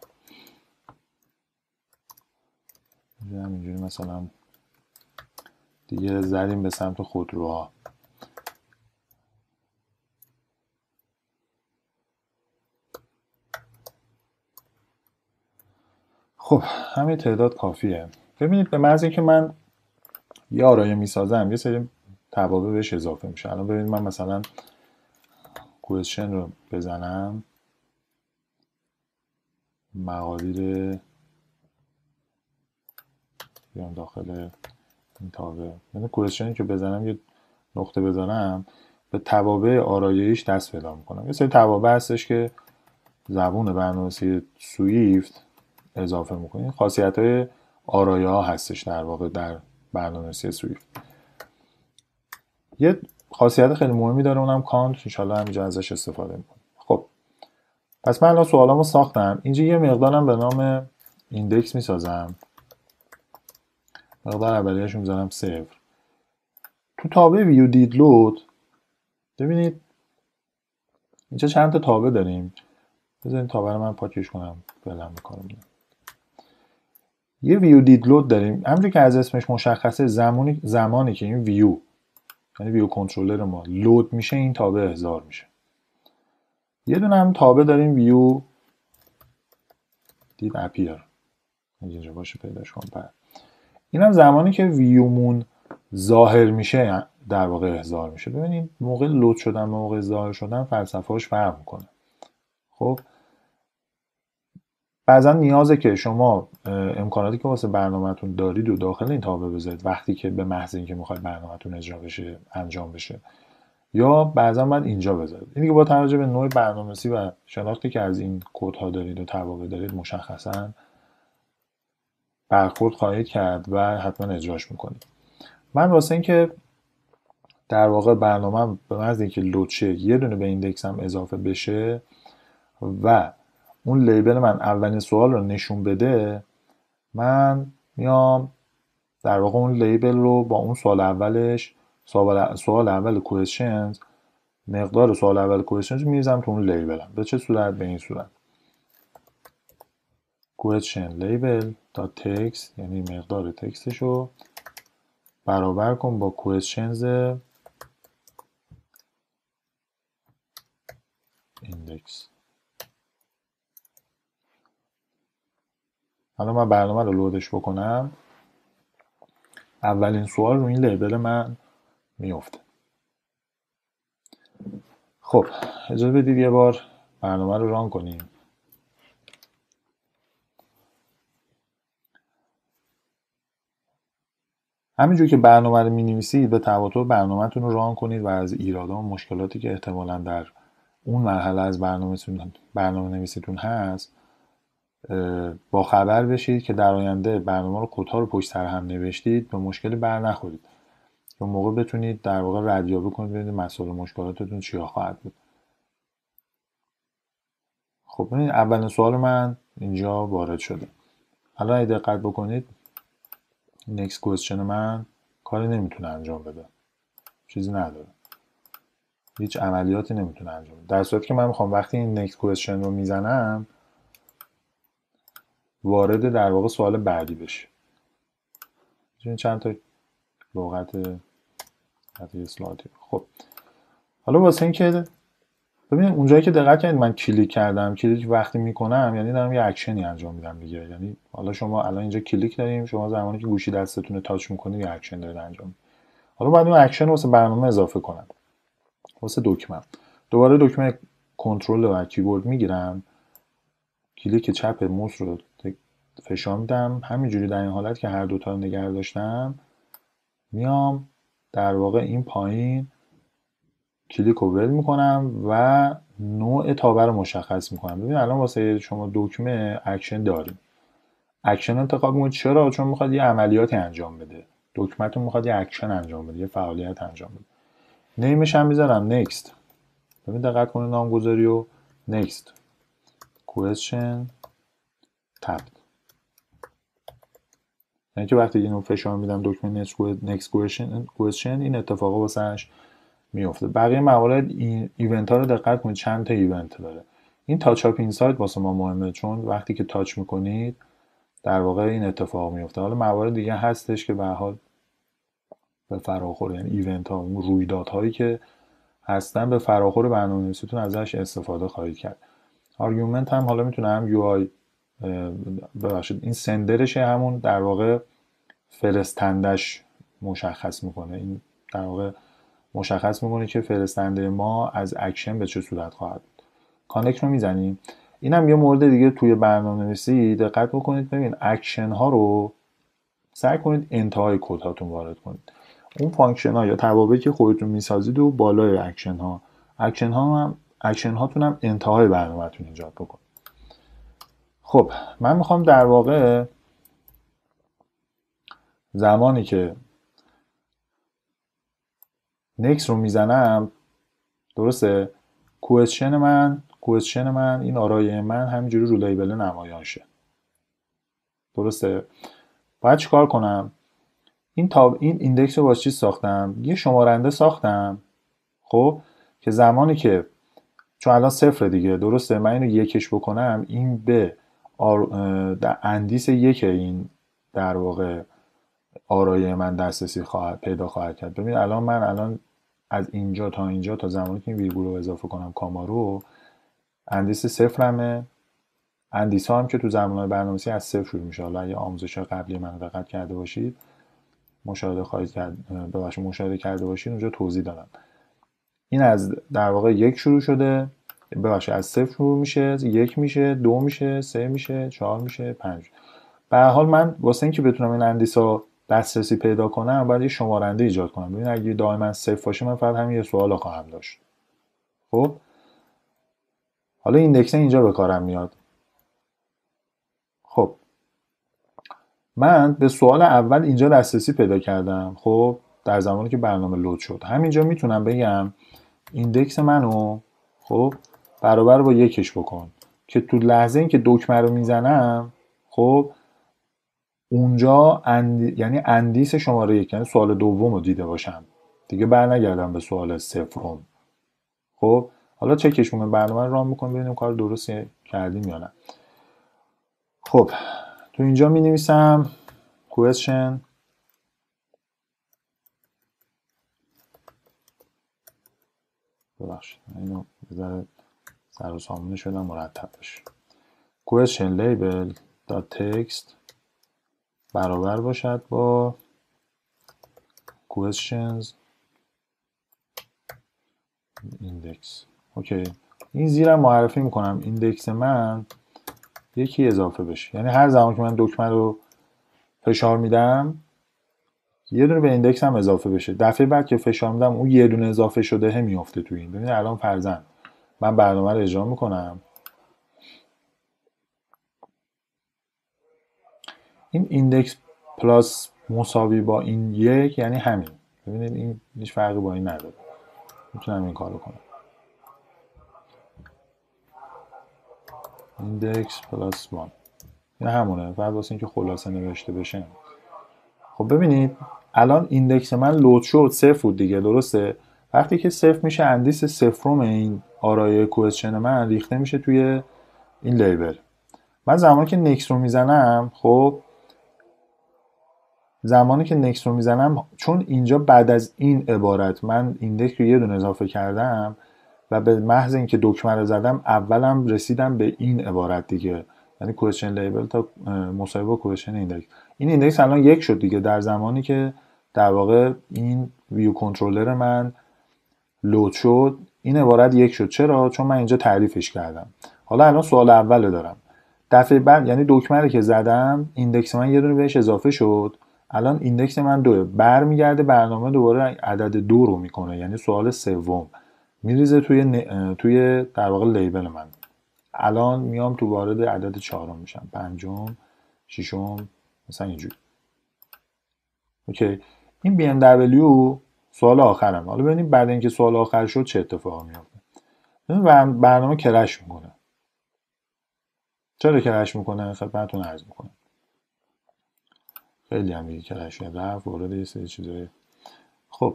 اینجوری مثلا دیگه زدیم به سمت خودروها. خب همین تعداد کافیه. ببینید به محض اینکه من یه آرایه میسازم یه سری توابع بهش اضافه میشه. الان ببینید من مثلا کوئسشن رو بزنم، مقادیر بیام داخل این تابع، یعنی کوئسشنی که بزنم یه نقطه بزنم به توابع آرایه‌ایش دست پیدا میکنم. یه سری توابع هستش که زبون برنامه‌نویسی سویفت اضافه میکنیم. خاصیت‌های آرایه ها هستش در واقع در برنامه‌نویسی سویفت. یه خاصیت خیلی مهمی داره، اونم کانت. انشالله همینجا ازش استفاده میکنیم. خب پس من الان سوالامو ساختم. اینجا یه مقدارم به نام ایندکس میسازم. مقدار اولیه‌اش میذارم صفر. تو تابع ویو دید لود ببینید اینجا چند تا تابع داریم. بذارین تابع رو من پاکش کنم فعلا میکنم. یه ویو دید لود داریم. همونجوری که از اسمش مشخصه زمانی زمانی که این ویو یعنی ویو کنترلر ما لود میشه این تابع احضار میشه. یه دونه هم تابع داریم ویو دید اپیر. اینجا باشه پیداش کنم. بعد اینم زمانی که ویومون ظاهر میشه در واقع احضار میشه. ببینید موقع لود شدن و موقع ظاهر شدن فلسفه‌اش فرق میکنه. خب بعضا نیازه که شما امکاناتی که واسه برنامه‌تون دارید و داخل این تابع بذارید وقتی که به محض اینکه میخواید برنامه‌تون اجرا بشه انجام بشه، یا بعضا باید اینجا بذارید. این دیگه با توجه به نوع برنامه‌نویسی و شناختی که از این کدها دارید و توابع دارید مشخصاً برخورد خواهید کرد و حتما اجراش میکنید. من واسه اینکه در واقع برنامه به محض اینکه لود شه یه دونه به ایندکسم اضافه بشه و اون لیبل من اولین سوال رو نشون بده، من میام در واقع اون لیبل رو با اون سوال اولش سوال, سوال اول کوئسشنز مقدار سوال اول کوئسشنز میریزم تو اون لیبلم. به چه صورت؟ به این صورت question label dot text یعنی مقدار تکستشو برابر کن با questions index. حالا من برنامه رو لودش بکنم، اولین سوال رو این لیبل من میفته. خب اجازه بدید یه بار برنامه رو ران کنیم. همینجور که برنامه رو می‌نویسید به تباتر برنامه‌تون رو ران کنید و از ایرادات و مشکلاتی که احتمالاً در اون مرحله از برنامه‌تون برنامه‌نویسیتون هست با خبر بشید که در آینده برنامه رو کدها رو پشت سر هم نوشتید به مشکلی بر نخورید. اون موقع بتونید در واقع ردیابی کنید ببینید مسائل و مشکلاتتون چیا خواهد بود. خب ببینید اولین سوال من اینجا وارد شده. حالا اگه دقت بکنید next question من کاری نمیتونه انجام بده. چیزی نداره. هیچ عملیاتی نمیتونه انجام بده. در صورتی که من میخوام وقتی این next question رو میزنم وارد در واقع سوال بعدی بشه. این چند تا لغت اسلاتی. خب حالا واسه این که ببینید اونجایی که دقت کردید من کلیک کردم، کلیک وقتی میکنم یعنی دارم یه اکشنی انجام میدم دیگه. یعنی حالا شما الان اینجا کلیک داریم، شما زمانی که گوشی دستتون رو تاچ میکنید یه اکشن دارید انجام میدید. حالا باید اون اکشن رو واسه برنامه اضافه کنم. واسه دکمه دوباره دکمه کنترل و کیبورد میگیرم، کلیک چپ موس رو فشار میدم، همینجوری در این حالت که هر دوتا رو نگه داشتم میام در واقع این پایین کلیک رو ول میکنم و نوع تابع رو مشخص میکنم. ببین الان واسه شما دکمه اکشن داریم، اکشن انتخاب میکنید. چرا؟ چون میخواد یه عملیاتی انجام بده. دکمه‌تون میخواد یه اکشن انجام بده، یه فعالیت انجام بده. نیمش هم میذارم نکست. ببین دقت کنید نامگذاری و نکست question tapped. یعنی که وقتی اینو فشار میدم دکمه next question این اتفاقا واسش میفته. بقیه موارد این ایونت ها رو دقت کنید چند تا ایونت داره. این تاچ اپ اینساید واسه ما مهمه چون وقتی که تاچ میکنید در واقع این اتفاق میفته. حالا موارد دیگه هستش که به هر حال به فراخور، یعنی ایونت ها، اون رویدادهایی که هستن به فراخور برنامه‌نویسیتون ازش استفاده خواهید کرد. آرگومنت هم حالا میتونه هم یو آی ببخشید این سندرش همون در واقع فرستندش مشخص میکنه. این در واقع مشخص میکنه که فرستنده ما از اکشن به چه صورت خواهد بود. کانکت رو میزنیم. این هم یه مورد دیگه توی برنامه‌نویسی دقت بکنید. ببین اکشن ها رو سعی کنید انتهای کد هاتون وارد کنید. اون فانکشن ها یا توابعی که خودتون میسازید و بالای اکشن ها اکشن ها هم اکشن هاتون هم انتهای برنامه‌تون ایجاد بکنید. خب من میخوام در واقع زمانی که نکس رو میزنم درسته کوئسشن من کوئسشن من این آرای من همینجوری رو لیبل نمایان شه. درسته. باید چیکار کنم؟ این تاب این ایندکس رو واسه چی ساختم؟ یه شمارنده ساختم خب که زمانی که چون الان صفر دیگه درسته من اینو یکش بکنم این به آر... در اندیس یک این در واقع آرای من دسترسی خواهد پیدا خواهد کرد. ببین الان من الان از اینجا تا اینجا تا زمانی که این ویرگول رو اضافه کنم کاما رو اندیس صفرمه. اندیس ها هم که تو زمانهای برنامه‌نویسی از صفر شروع میشه. حالا اگه آموزش قبلی من دقت کرده باشید مشاهده خواهید کرد ببخشید مشاهده کرده باشید اونجا توضیح دادم. این از در واقع یک شروع شده ببخشید از صفر شروع میشه، یک میشه، دو میشه، سه میشه، چهار میشه، پنج. به هر حال من واسه اینکه بتونم این اندیسا دسترسی پیدا کنم باید یه شمارنده ایجاد کنم. ببین اگه دائما صفر باشه من فقط همین یه سوال خواهم داشت. خب حالا ایندکس اینجا به کارم میاد. خب من به سوال اول اینجا دسترسی پیدا کردم. خب در زمانی که برنامه لود شد همینجا میتونم بگم ایندکس منو خب برابر با یکش بکن که تو لحظه این که دکمه رو میزنم خب اونجا اند... یعنی اندیس شماره یک یعنی سوال دوم رو دیده باشم دیگه بر نگردم به سوال صفرم. خب حالا چکش میکنم برنامه رو ران میکنم ببینیم کار درستی کردیم یا نه. خب تو اینجا می نویسم question ببخشید اینو بذاره سر و سامونه شدم مرتب بشه. question label dot text برابر باشد با questions index. اوکی این زیرم معرفی میکنم ایندکس من یکی اضافه بشه. یعنی هر زمان که من دکمه رو فشار میدم یه دونه به ایندکس هم اضافه بشه. دفعه بعد که فشار میدم اون یه دونه اضافه شده هم میفته تو این. ببینید الان فرضاً من برنامه رو اجرا میکنم این ایندکس پلاس مساوی با این یک یعنی همین. ببینید این هیچ فرقی با این نداره. میتونم این کارو کنم ایندکس پلاس یک این همونه فقط واسه اینکه خلاصه نوشته بشه. خب ببینید الان ایندکس من لود شد صفر بود دیگه درسته. وقتی که صفر میشه اندیس صفرم این آرای کوئسشن من ریخته میشه توی این لیبل. من زمانی که نکس رو میزنم خب زمانی که نکس رو میزنم چون اینجا بعد از این عبارت من ایندکس رو یه دونه اضافه کردم و به محض اینکه دکمه رو زدم اولم رسیدم به این عبارت دیگه یعنی question label تا مساوی با question index. این ایندکس الان یک شد دیگه در زمانی که در واقع این ویو کنترلر من لود شد این عبارت یک شد. چرا؟ چون من اینجا تعریفش کردم. حالا الان سوال اول دارم دفعه بعد یعنی دکمه رو که زدم ایندکس من یه دونه بهش اضافه شد. الان ایندکس من دوه برمیگرده برنامه دوباره عدد دو رو میکنه یعنی سوال سوم میریزه توی ن... توی در واقع لیبل من. الان میام تو وارد عدد چهارم میشم پنجم ششم مثلا اینجوری. اوکی. این بی ام دبلیو سوال آخرم. حالا ببینیم بعد اینکه سوال آخر شد چه اتفاقی میفته. ببین برنامه کرش میکنه. چرا کرش میکنه؟ خدمتتون عرض میکنم. خیلی هم دیگه کرش رفت وارد یه سری چیزای. خب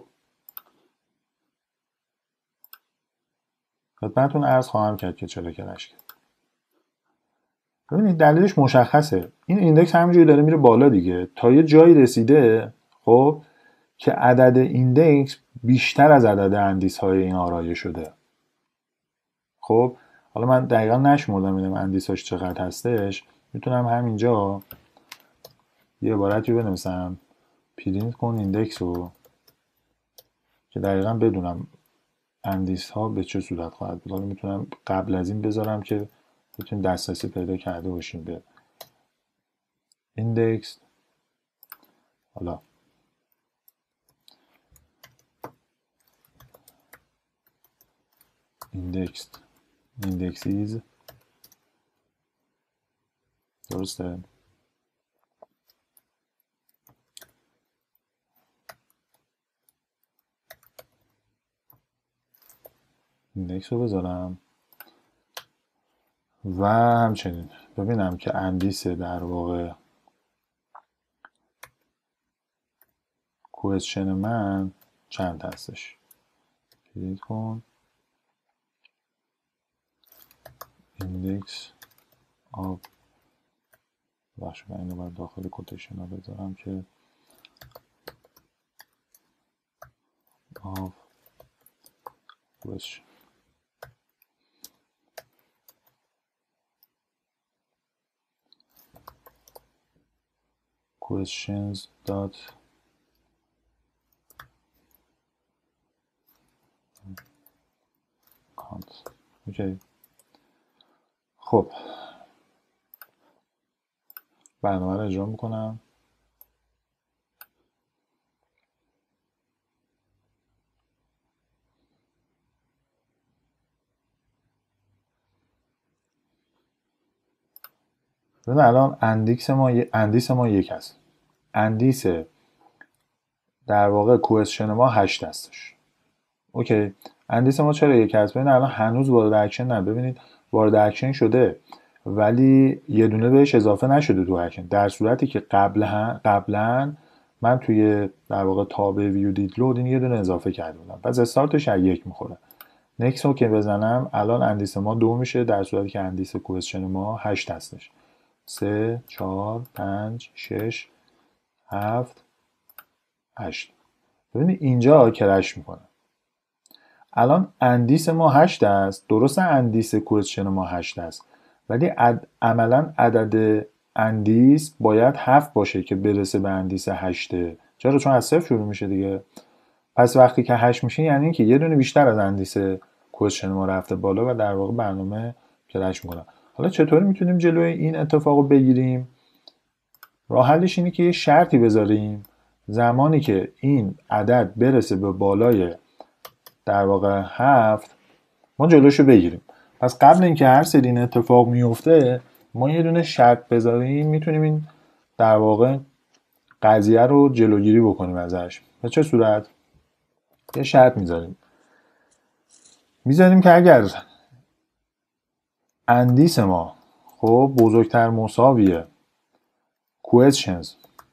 خدمتتون عرض خواهم کرد که چرا کرش کرد. ببینید دلیلش مشخصه. این ایندکس همینجوری داره میره بالا دیگه تا یه جایی رسیده خب که عدد ایندکس بیشتر از عدد اندیس های این آرایه شده. خب حالا من دقیقا نشمردم ببینم اندیساش چقدر هستش. میتونم همینجا یه عبارتی رو بنویسم پرینت کن ایندکس رو که دقیقا بدونم اندیس ها به چه صورت خواهد بود. حالا میتونم قبل از این بذارم که بتونیم دسترسی پیدا کرده باشیم به ایندکس. حالا ایندکس ایندکسیز درسته. ایندکس رو بذارم و همچنین ببینم که اندیس در واقع کوئسشن من چند هستش. کلیک کن ایندکس آف باشه من اینو باید داخل کوتیشن ها بذارم که آف کوئسشن questions dot count. اوکی. خب برنامه رو اجرا میکنم. ببین الان اندیکس ما اندیس ما یک هست. اندیس در واقع کوئسشن ما هشت هستش. اوکی. اندیس ما چرا یک هست؟ ببین الان هنوز وارد اکشن نه. ببینید وارد اکشن شده ولی یه دونه بهش اضافه نشده تو اکشن، در صورتی که قبلا قبلا من توی در واقع تابع ویو دید لود این یه دونه اضافه کرده بودم. پس استارتش از یک میخوره. نکس رو که بزنم الان اندیس ما دو میشه در صورتی که اندیس کوئسشن ما هشت هستش. سه، چهار، پنج، شش، هفت، هشت. ببینید اینجا کرش میکنه. الان اندیس ما هشت است. درسته اندیس کوئسشن ما هشت است ولی عد... عملا عدد اندیس باید هفت باشه که برسه به اندیس هشته. چرا؟ چون از صفر شروع میشه دیگه. پس وقتی که هشت میشه یعنی اینکه یه دونه بیشتر از اندیس کوئسشن ما رفته بالا و در واقع برنامه کرش میکنه. حالا چطوری میتونیم جلوی این اتفاق رو بگیریم؟ راه حلش اینه که یه شرطی بذاریم زمانی که این عدد برسه به بالای در واقع هفت ما جلوشو بگیریم. پس قبل اینکه هر سری این اتفاق میفته ما یه دونه شرط بذاریم میتونیم این در واقع قضیه رو جلوگیری بکنیم ازش. به چه صورت؟ یه شرط میذاریم میذاریم که اگر اندیس ما خب بزرگتر مساویه questions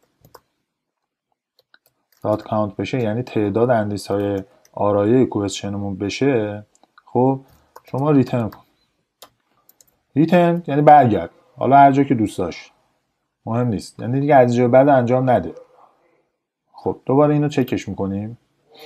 dot count بشه، یعنی تعداد اندیس های آرایه کوئسشنمون بشه، خب شما ریترن کن. ریترن یعنی برگرد، حالا هر جا که دوست داشت، مهم نیست، یعنی دیگه از اینجا بعد انجام نده. خب دوباره اینو چکش میکنیم.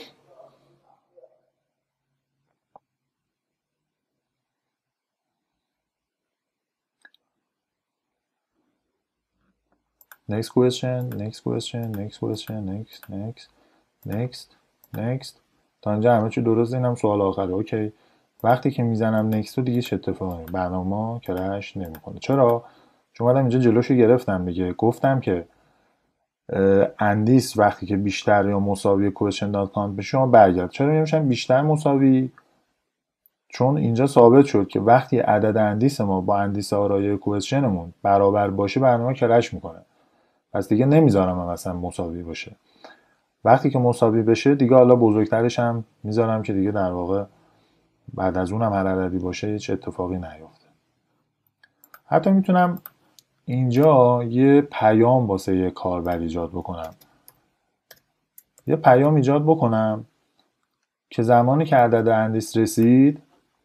next question next question next question next next next next تا اینجا همه چی درست. اینم سوال آخره. اوکی. وقتی که میزنم نکست رو دیگه چه اتفاقی؟ برنامه کرش نمیکنه. چرا؟ چون من اینجا جلوشو گرفتم دیگه. گفتم که اندیس وقتی که بیشتر یا مساوی کوئسشن دات کانت بشه شما برگرد. چرا نمیشن بیشتر مساوی چون اینجا ثابت شد که وقتی عدد اندیس ما با اندیس آرای کوئسشنمون برابر باشه برنامه کرش میکنه. پس دیگه نمیذارم هم مثلا مساوی باشه. وقتی که مساوی بشه دیگه حالا بزرگترش هم میذارم که دیگه در واقع بعد از اونم هر عددی باشه هیچ اتفاقی نیفته. حتی میتونم اینجا یه پیام واسه یه کاربر ایجاد بکنم. یه پیام ایجاد بکنم که زمانی که عدد اندیس رسید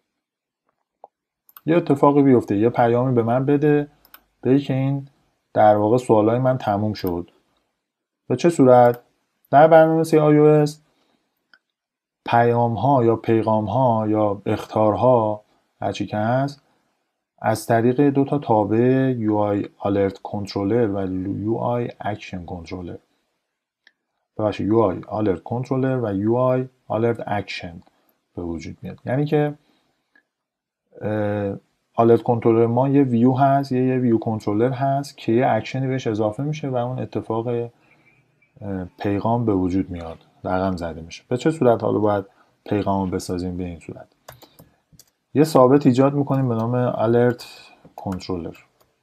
یه اتفاقی بیفته، یه پیامی به من بده بگه که این در واقع سوالای من تموم شد. به چه صورت؟ در برنامه‌نویسی iOS پیام ها یا پیغام ها یا اخطار ها هرچی که هست از طریق دو تا تابع یو آی Alert Controller و یو آی Action Controller ببخشید یو آی Alert Controller و یو آی Alert Action به وجود میاد. یعنی که Alert Controller ما یه ویو هست، یه یه ویو کنترلر هست که یه اکشنی بهش اضافه میشه و اون اتفاق پیغام به وجود میاد، رقم زده میشه. به چه صورت حالا باید پیغام رو بسازیم؟ به این صورت یه ثابت ایجاد میکنیم به نام Alert Controller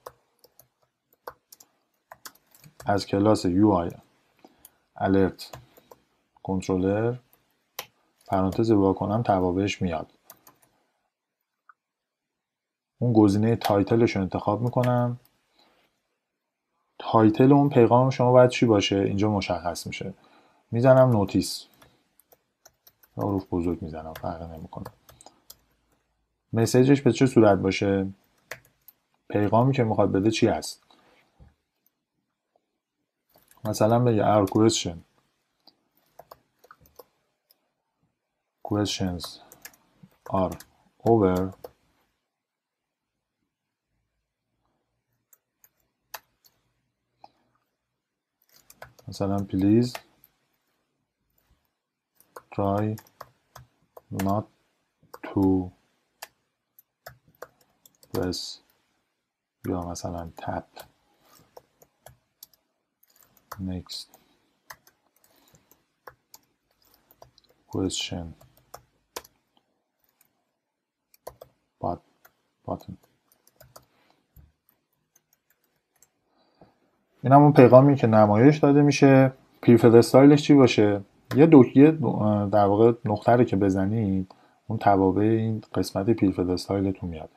از کلاس یو آی Alert Controller پرانتز وا کنم توابعش میاد. اون گزینه تایتلش رو انتخاب میکنم. تایتل اون پیغام شما باید چی باشه؟ اینجا مشخص میشه. میزنم نوتیس، حروف بزرگ میزنم، فرق نمیکنه. مسیجش به چه صورت باشه؟ پیغامی که میخواد بده چی هست؟ مثلا بگه our question questions are over مثلا please try not to press یا مثلا tap next question but button. این همون پیغامی که نمایش داده میشه. پریفرد استایلش چی باشه؟ یه دوکیه در واقع نقطه رو که بزنید اون توابع این قسمت پریفرد استایلتون میاد.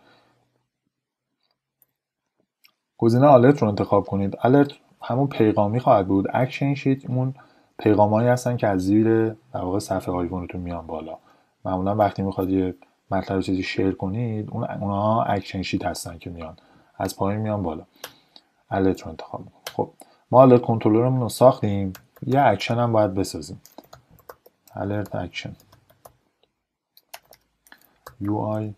گزینه آلرت رو انتخاب کنید. آلرت همون پیغامی خواهد بود. اکشن شیت اون پیغامایی هستن که از زیر در واقع صفحه آیفونتون میان بالا. معمولا وقتی میخواد یه مطلب چیزی شیر کنید اون اونها اکشن شیت هستن که میان از پایین میان بالا. آلرت رو انتخاب کنید. خب ما آلرت کنترلرمون رو ساختیم، یه اکشن هم باید بسازیم. آلرت اکشن یو آی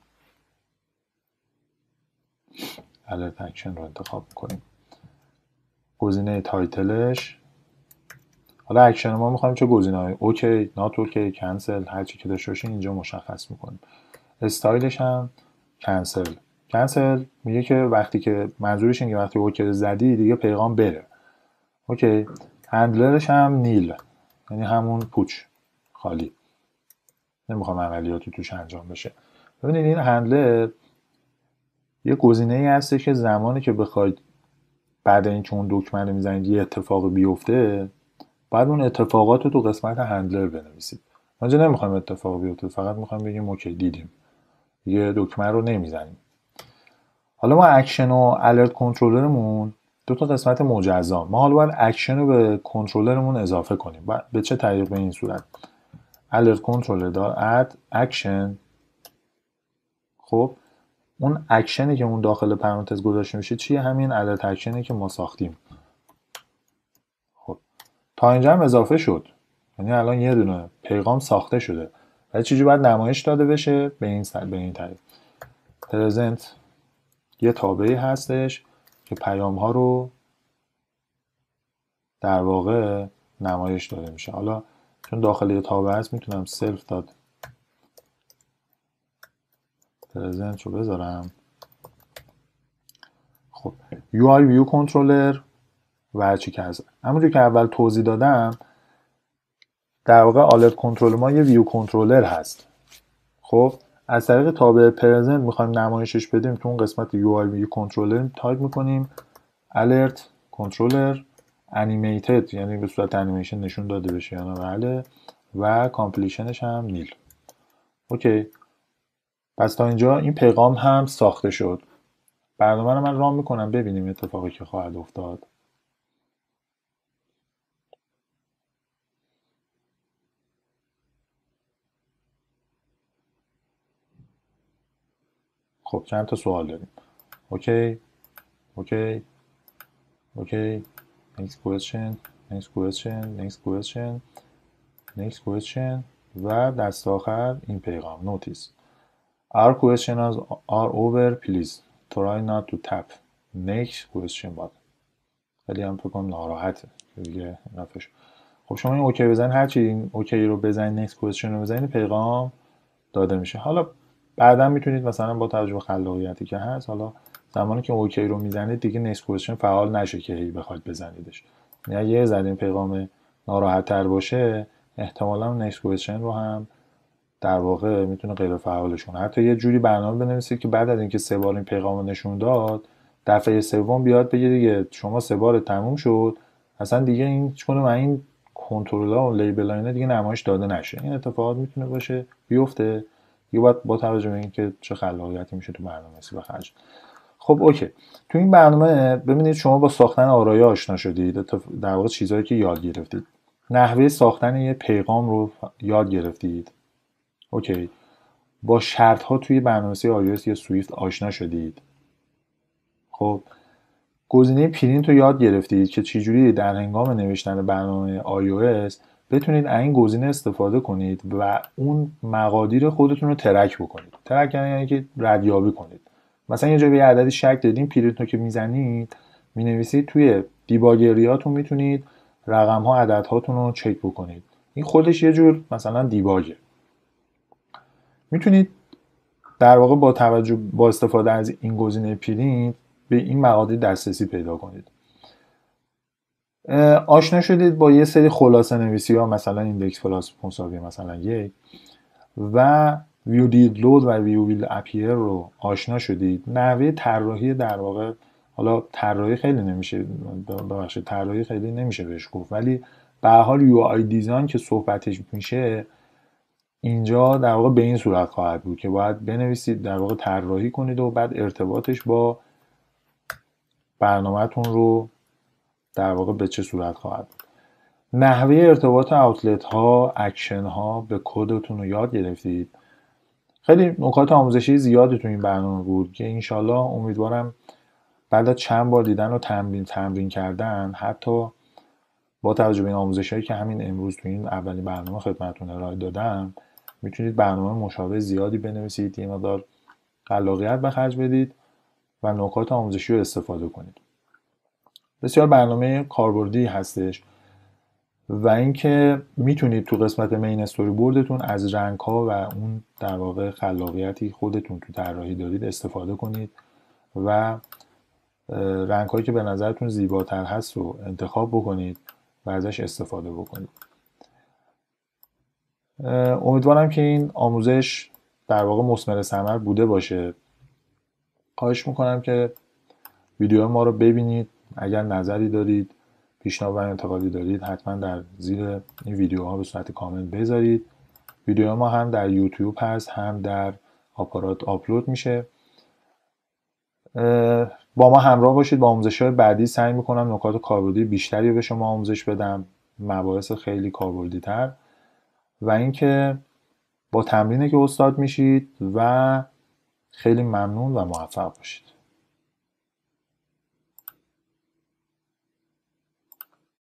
آلرت اکشن رو انتخاب کنیم. گزینه تایتلش، حالا اکشن ما میخوایم چه گزینه‌ای؟ اوکی، نات اوکی، کنسل، هر چی که داشته باشین اینجا مشخص میکنیم. استایلش هم کنسل. کنسل میگه که وقتی که منظورش اینه که وقتی اوکی زدی دیگه پیغام بره. اوکی. هندلرش هم نیل، یعنی همون پوچ، خالی، نمیخوام عملیاتی توش انجام بشه. ببینید این هندلر یه گزینه‌ای هسته که زمانی که بخواید بعد اینکه اون دکمه رو میزنید یه اتفاقی بیفته بعد اون اتفاقات رو تو قسمت هندلر بنویسید. ما اینجا نمیخوایم اتفاق بیفته، فقط میخوایم بگیم اوکی دیدیم، یه دکمه رو نمیزنیم. حالا ما اکشن و الرت کنترلرمون دو تا قسمت مجزا، ما حالا باید اکشن رو به کنترلرمون اضافه کنیم. به چه طریق؟ به این صورت الرت کنترلر دار اد اکشن. خب اون اکشنی که اون داخل پرانتز گذاشته میشه چیه؟ همین الرت اکشنی که ما ساختیم. خب تا اینجا هم اضافه شد، یعنی الان یه دونه پیغام ساخته شده. ولی چجوری باید نمایش داده بشه؟ به این سر به این طریق. پرزنت یه تابعی هستش که پیام ها رو در واقع نمایش داده میشه. حالا چون داخل یه تابع هست میتونم سلف داد پرزنت رو بذارم. خب یو آی ویو کنترلر و هرچی که هست، همونجور که اول توضیح دادم در واقع آلرت کنترل ما یه ویو کنترلر هست. خب از طریق تابع پرزنت میخوایم نمایشش بدیم تو اون قسمت یو آی وی کنترلر تایپ میکنیم alert controller animated، یعنی به صورت انیمیشن نشون داده بشه یا نه بله، و کامپلیشنش هم نیل. اوکی، پس تا اینجا این پیغام هم ساخته شد. برنامه رو من رام میکنم ببینیم اتفاقی که خواهد افتاد. خب چند تا سوال داریم. اوکی اوکی اوکی next question next question next question next question و دست آخر این پیغام notice our questions are over please try not to tap next question button. خیلی هم فکر کنم ناراحته دیگه نفش. خب شما این اوکی بزنید، هرچی این اوکی رو بزنید next question رو بزنید پیغام داده میشه. حالا بعدا میتونید مثلا با توجه به خلاقیتی که هست، حالا زمانی که اوکی رو میزنید دیگه next question فعال نشه که هی بخواید بزنیدش. یعنی یه ذره این پیغام ناراحت تر باشه احتمالاً next question رو هم در واقع میتونه غیر فعالش کنه. حتی یه جوری برنامه بنویسید که بعد از اینکه سه بار این پیغام رو نشون داد دفعه سوم بیاد بگه دیگه شما سه بار تموم شد، اصلا دیگه این چون من این کنترل‌ها و لیبل ها اینا دیگه نمایش داده نشه. این اتفاقات میتونه باشه بیفته. یه باید با توجه به اینکه چه خلاقیتی میشه تو برنامه‌نویسی بخرج. خب اوکی، تو این برنامه ببینید شما با ساختن آرایه آشنا شدید، در واقع چیزهایی که یاد گرفتید. نحوه ساختن یه پیغام رو یاد گرفتید. اوکی، با شرط ها توی برنامه‌نویسی iOS یا سویفت آشنا شدید. خب گزینه پرینت رو یاد گرفتید که چجوری در هنگام نوشتن برنامه iOS بتونید از این گزینه استفاده کنید و اون مقادیر خودتون رو ترک بکنید. ترک یعنی که ردیابی کنید. مثلا یه جایی به عددی شک دادین، پرینت رو که میزنید مینویسید توی دیباگریاتون میتونید رقم ها عدد هاتون رو چک بکنید. این خودش یه جور مثلا دیباگه. میتونید در واقع با توجه با استفاده از این گزینه پرینت به این مقادیر دسترسی پیدا کنید. آشنا شدید با یه سری خلاصه نویسی ها، مثلا ایندکس پلاس مساوی مثلا یک و ویو دیل لود و ویو ویل اپیر رو آشنا شدید. نحوه طراحی در واقع، حالا طراحی خیلی نمیشه ببخشید طراحی خیلی نمیشه بهش گفت، ولی به هر حال یو آی دیزاین که صحبتش میشه اینجا در واقع به این صورت خواهد بود که باید بنویسید در واقع طراحی کنید و بعد ارتباطش با برنامه‌تون رو در واقع به چه صورت خواهد بود. نحوه ارتباط اوتلت ها، اکشن ها به کدتون رو یاد گرفتید. خیلی نکات آموزشی زیادی تو این برنامه بود که انشالله امیدوارم بعد از چند بار دیدن و تمرین تمرین کردن، حتی با توجه به این آموزشایی که همین امروز تو این اولین برنامه خدمتتون ارائه دادم، میتونید برنامه مشابه زیادی بنویسید، یه مقدار خلاقیت به خرج بدید و نکات آموزشی رو استفاده کنید. بسیار برنامه کاربردی هستش و اینکه میتونید تو قسمت مین استوری بوردتون از رنگ ها و اون در واقع خلاقیتی خودتون تو طراحی دارید استفاده کنید و رنگ هایی که به نظرتون زیباتر هست رو انتخاب بکنید و ازش استفاده بکنید. امیدوارم که این آموزش در واقع مثمر ثمر بوده باشه. خواهش میکنم که ویدیو ما رو ببینید. اگر نظری دارید، پیشنهاد و انتقادی دارید، حتما در زیر این ویدیوها به صورت کامنت بذارید. ویدیو ما هم در یوتیوب هست، هم در آپارات آپلود میشه. با ما همراه باشید. با آموزش‌های بعدی سعی میکنم نکات کاربردی بیشتری به شما آموزش بدم، مباحث خیلی کاربردی تر، و اینکه با تمرینی که استاد میشید و خیلی ممنون و موفق باشید.